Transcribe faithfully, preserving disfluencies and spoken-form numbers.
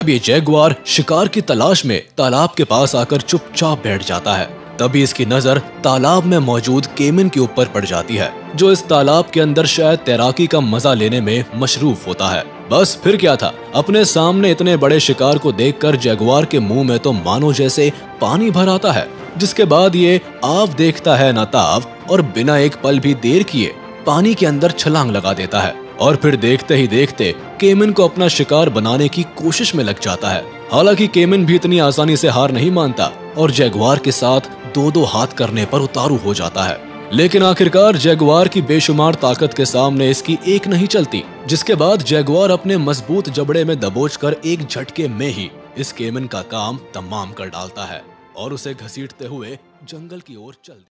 ये जैगुआर शिकार की तलाश में तालाब के पास आकर चुपचाप बैठ जाता है। तभी इसकी नजर तालाब में मौजूद केमिन के ऊपर पड़ जाती है, जो इस तालाब के अंदर शायद तैराकी का मजा लेने में मशरूफ होता है। बस फिर क्या था, अपने सामने इतने बड़े शिकार को देखकर जैगुआर के मुंह में तो मानो जैसे पानी भर आता है, जिसके बाद ये आव देखता है ना ताव और बिना एक पल भी देर किए पानी के अंदर छलांग लगा देता है और फिर देखते ही देखते केमिन को अपना शिकार बनाने की कोशिश में लग जाता है। हालांकि केमिन भी इतनी आसानी से हार नहीं मानता और जैगुआर के साथ दो दो हाथ करने पर उतारू हो जाता है। लेकिन आखिरकार जैगुआर की बेशुमार ताकत के सामने इसकी एक नहीं चलती, जिसके बाद जैगुआर अपने मजबूत जबड़े में दबोचकर एक झटके में ही इस केमिन का काम तमाम कर डालता है और उसे घसीटते हुए जंगल की ओर चल